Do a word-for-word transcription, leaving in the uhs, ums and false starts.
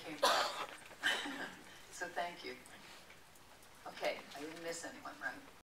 came back. So thank you. Okay, I didn't miss anyone, right?